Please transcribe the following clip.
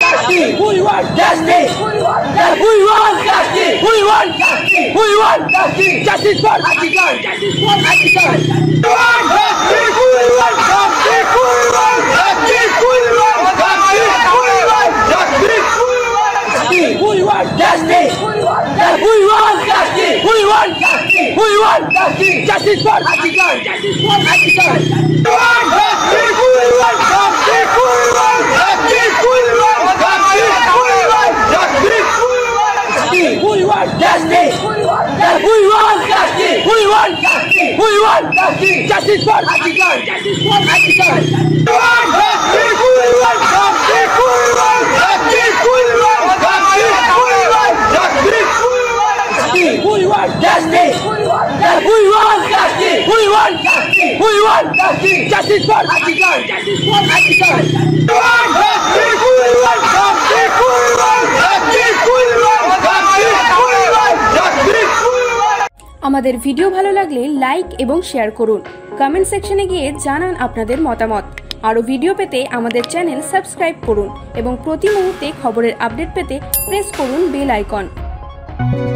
justice. We want justice. We want justice. We want justice. We want justice. Justice for Hajigan. Justice for Hajigan. We want justice. We want justice. We want justice. We want justice. We want justice. We want justice. We want justice. We want justice. We want justice. Justice for Hajigan. Justice for Hajigan. We want justice. We want justice. We want justice. We want justice. We want justice. We want justice. We want justice. We want justice. We want justice. Justice for Hajigan. Justice for Hajigan. We want justice. We want justice. We want justice. We want justice. We want justice. We want justice. We want justice. We want justice. We want justice. Justice for Hajigan. Justice for Hajigan. We want justice. We want justice. We want justice. We want justice. আমাদের video ভালো লাগলে like এবং share করুন। Comment সেকশনে গিয়ে জানান আপনাদের মতামত। আরও ভিডিও পেতে আমাদের চ্যানেল সাবস্ক্রাইব করুন এবং প্রতি মুহূর্তে খবরের আপডেট পেতে প্রেস করুন বেল আইকন।